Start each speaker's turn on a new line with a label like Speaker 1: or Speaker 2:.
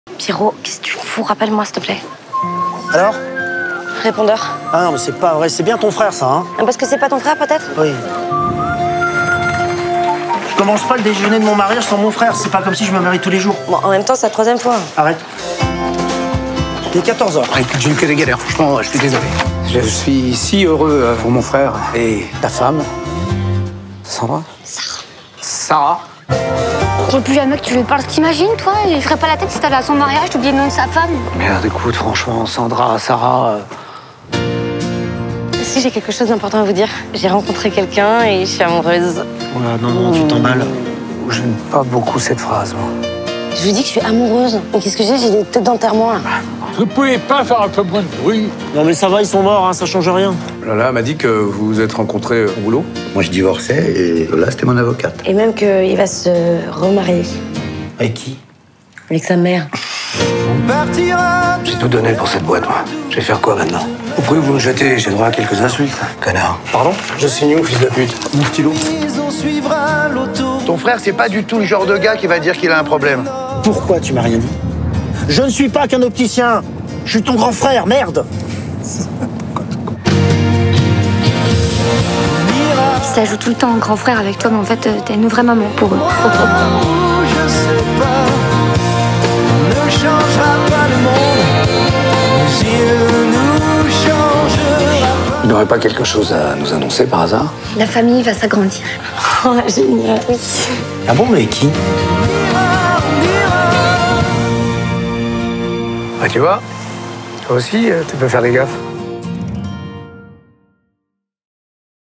Speaker 1: Pierrot, qu'est-ce que tu fous? Rappelle-moi, s'il te plaît.
Speaker 2: Alors?
Speaker 1: Répondeur.
Speaker 2: Ah non, mais c'est pas vrai. C'est bien ton frère, ça, hein?
Speaker 1: Parce que c'est pas ton frère, peut-être?
Speaker 2: Oui. Je commence pas le déjeuner de mon mariage sans mon frère. C'est pas comme si je me marie tous les jours.
Speaker 1: Bon, en même temps, c'est la troisième fois.
Speaker 2: Arrête. Il est 14h.
Speaker 3: J'ai eu que des galères, franchement, je suis désolé. Je suis si heureux pour mon frère et ta femme. Sandra? Sarah?
Speaker 4: Et puis le mec, tu lui parles, t'imagines, toi? Il ferait pas la tête si t'allais à son mariage, t'oubliais le nom de sa femme.
Speaker 3: Merde, écoute, franchement, Sandra, Sarah...
Speaker 1: Si j'ai quelque chose d'important à vous dire, j'ai rencontré quelqu'un et je suis amoureuse.
Speaker 2: Voilà, non, tu t'emballes.
Speaker 3: J'aime pas beaucoup cette phrase, moi.
Speaker 1: Je vous dis que je suis amoureuse. Et qu'est-ce que j'ai des têtes d'enterrement, là.
Speaker 5: Vous pouvez pas faire un peu moins de bruit?
Speaker 2: Non, mais ça va, ils sont morts, hein, ça change rien.
Speaker 6: Lola m'a dit que vous vous êtes rencontrés au boulot.
Speaker 7: Moi, je divorçais et Lola, c'était mon avocate.
Speaker 1: Et même qu'il va se remarier.
Speaker 2: Avec qui?
Speaker 1: Avec sa mère.
Speaker 3: J'ai tout donné pour cette boîte, moi. Je vais faire quoi maintenant? Vous pouvez vous me jeter, j'ai droit à quelques insultes. Connard.
Speaker 2: Pardon?
Speaker 3: Je signe où, fils de pute?
Speaker 2: Mon stylo.
Speaker 7: Ton frère, c'est pas du tout le genre de gars qui va dire qu'il a un problème.
Speaker 2: Pourquoi tu m'as rien dit? Je ne suis pas qu'un opticien. Je suis ton grand frère, merde.
Speaker 4: Ça joue tout le temps en grand frère avec toi, mais en fait, t'es une vraie maman pour eux.
Speaker 3: Il n'aurait pas quelque chose à nous annoncer par hasard?
Speaker 4: La famille va s'agrandir.
Speaker 1: Oh, génial, oui.
Speaker 2: Ah bon, mais qui?
Speaker 3: Bah, tu vois, toi aussi, tu peux faire des gaffes.